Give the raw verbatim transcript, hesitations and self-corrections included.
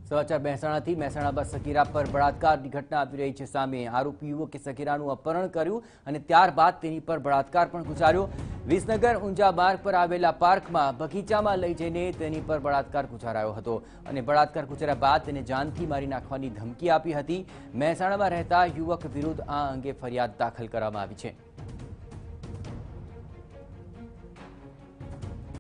સમાચાર મહેસાણાથી મહેસાણામાં સગીરા પર બળાત્કારની ઘટના આવી રહી છે સામે। આરોપી યુવકે સગીરાનું અપહરણ કર્યું અને ત્યારબાદ તેની પર બળાત્કાર પણ ગુજાર્યો। વિસનગર ઊંઝા માર્ગ પર આવેલા પાર્કમાં બગીચામાં લઈ જઈને તેની પર બળાત્કાર ગુજારાયો હતો અને બળાત્કાર ગુજાર્યા બાદ તેને જાનથી મારી નાખવાની ધમકી આપી હતી। મહેસાણામાં રહેતા યુવક વિરુદ્ધ આ અંગે ફરિયાદ દાખલ કરવામાં આવી છે।